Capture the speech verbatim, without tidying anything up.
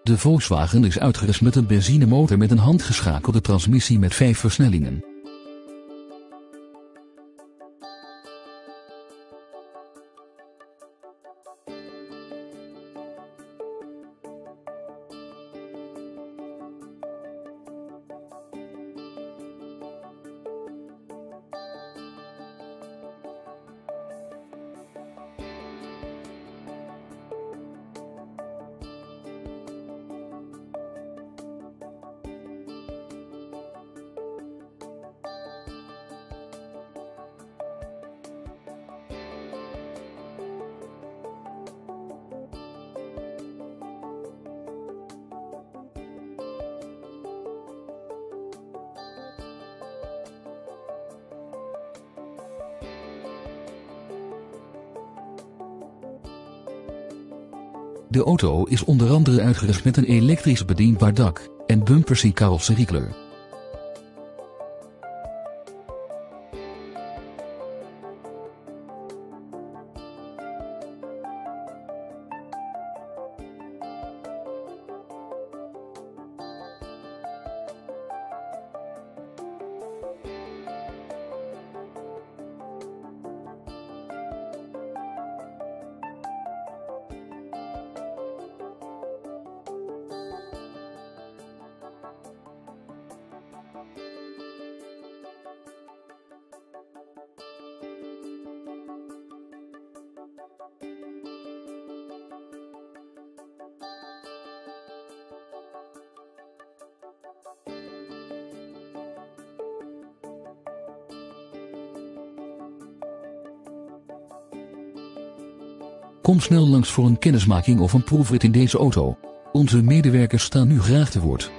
De Volkswagen is uitgerust met een benzinemotor met een handgeschakelde transmissie met vijf versnellingen. De auto is onder andere uitgerust met een elektrisch bedienbaar dak en bumpers in carrosseriekleur. Kom snel langs voor een kennismaking of een proefrit in deze auto. Onze medewerkers staan nu graag te woord.